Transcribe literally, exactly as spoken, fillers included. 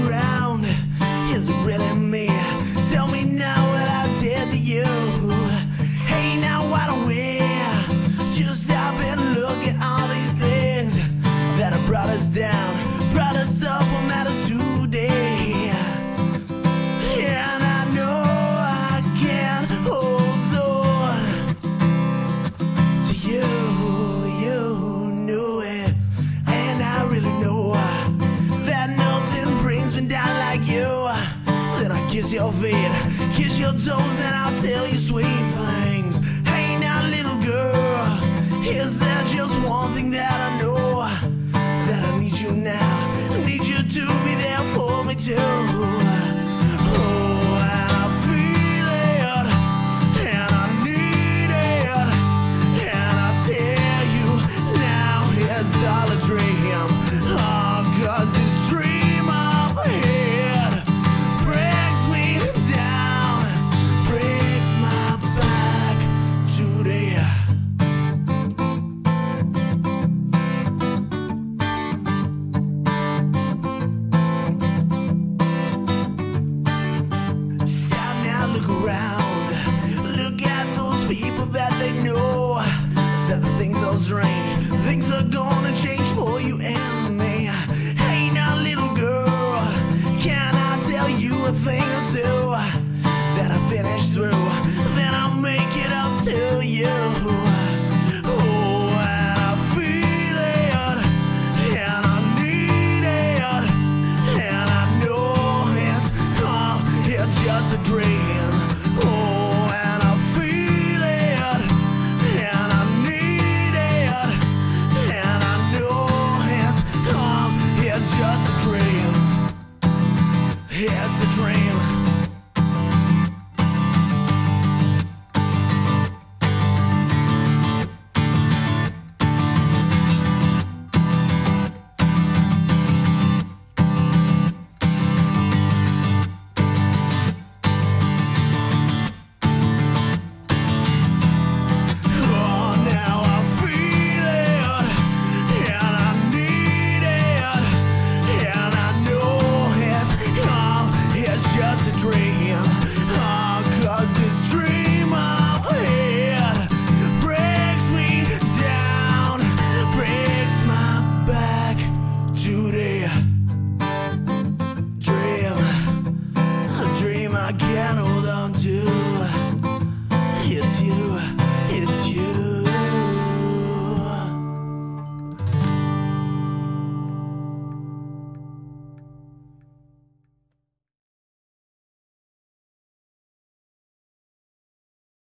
around. Is it really me? Tell me now what I did to you. Hey, now why don't we just stop and look at all these things that have brought us down, brought us up, what matters today. And I know I can't hold on to you, you knew it. And I really know that nothing brings me down like you. Then I kiss your feet, kiss your toes, and I'll tell you sweet things. Hey now little girl, is there just one thing that I know?